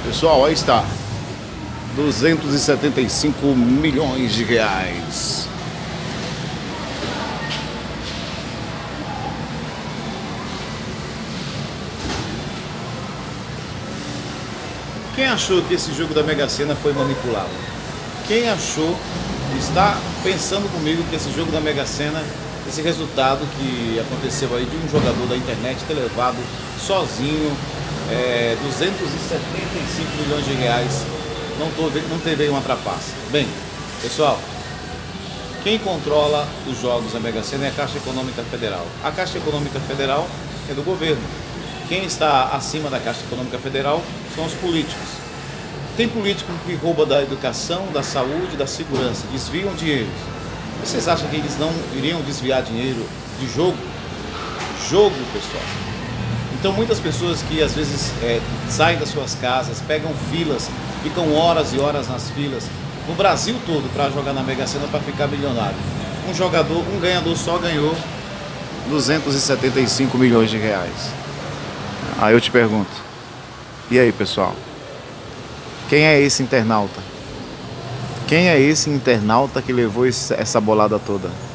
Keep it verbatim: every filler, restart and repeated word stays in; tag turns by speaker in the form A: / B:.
A: Pessoal, aí está. duzentos e setenta e cinco milhões de reais. Quem achou que esse jogo da Mega Sena foi manipulado? Quem achou, está pensando comigo que esse jogo da Mega Sena, esse resultado que aconteceu aí de um jogador da internet ter levado sozinho é, duzentos e setenta e cinco milhões de reais, não, tô, não teve uma trapaça. Bem, pessoal, quem controla os jogos da Mega Sena é a Caixa Econômica Federal. A Caixa Econômica Federal é do governo. Quem está acima da Caixa Econômica Federal são os políticos. Tem político que rouba da educação, da saúde, da segurança, desviam dinheiro. Vocês acham que eles não iriam desviar dinheiro de jogo? Jogo, pessoal. Então muitas pessoas que às vezes é, saem das suas casas, pegam filas, ficam horas e horas nas filas, no Brasil todo, para jogar na Mega Sena para ficar milionário. Um jogador, um ganhador só ganhou duzentos e setenta e cinco milhões de reais. Aí eu te pergunto, e aí, pessoal? Quem é esse internauta? Quem é esse internauta que levou essa bolada toda?